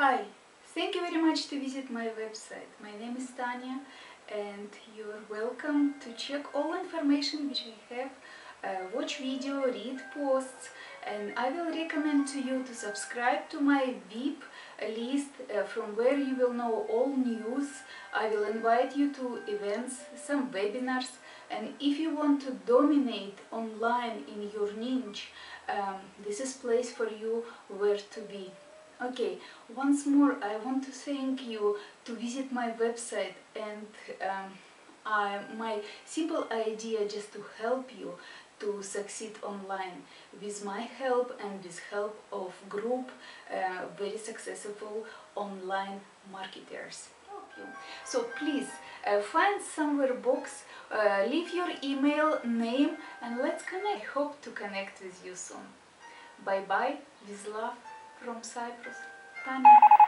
Hi, thank you very much to visit my website. My name is Tanya and you are welcome to check all information which I have, watch video, read posts, and I will recommend to you to subscribe to my VIP list from where you will know all news. I will invite you to events, some webinars, and if you want to dominate online in your niche, this is place for you where to be. Okay, once more I want to thank you to visit my website, and my simple idea just to help you to succeed online with my help and with help of group very successful online marketers. So please find somewhere box, leave your email, name, and let's connect. I hope to connect with you soon. Bye bye, with love from Cyprus, Tanya.